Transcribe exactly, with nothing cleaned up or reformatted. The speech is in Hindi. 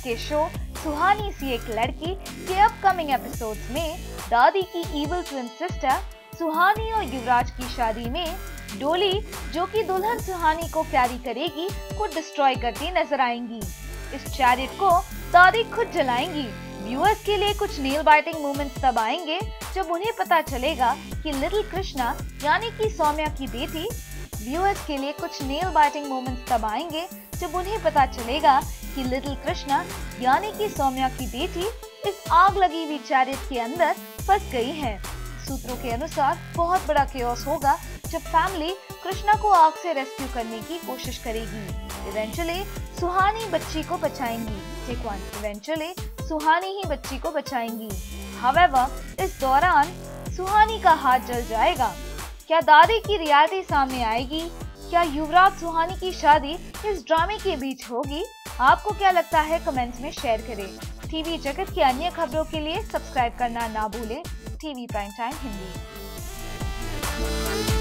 के शो सुहानी सी एक लड़की के अपकमिंग एपिसोड्स में दादी की इविल ट्विन सिस्टर सुहानी और युवराज की शादी में डोली, जो कि दुल्हन सुहानी को कैरी करेगी, को डिस्ट्रॉय करती नजर आएंगी। इस चैरिट को दादी खुद जलाएंगी। व्यूअर्स के लिए कुछ नेल बाइटिंग मोमेंट्स तब आएंगे जब उन्हें पता चलेगा कि लिटिल कृष्णा यानी कि सौम्या की बेटी व्यूअर्स के लिए कुछ नेल बाइटिंग मोमेंट्स तब आएंगे जब उन्हें पता चलेगा कि लिटिल कृष्णा यानी कि सौम्या की बेटी इस आग लगी हुई चैरिट के अंदर फंस गई है। सूत्रों के अनुसार बहुत बड़ा केओस होगा जब फैमिली कृष्णा को आग से रेस्क्यू करने की कोशिश करेगी। इवेंचुअली सुहानी बच्ची को बचाएंगी। टेक वन, इवेंचुअली सुहानी ही बच्ची को बचाएंगी। हावेवर इस दौरान सुहानी का हाथ जल जाएगा। क्या दादी की रियलिटी सामने आएगी? क्या युवराज सुहानी की शादी इस ड्रामे के बीच होगी? आपको क्या लगता है? कमेंट्स में शेयर करें। टीवी जगत की अन्य खबरों के लिए सब्सक्राइब करना ना भूलें। TV prime time Hindi.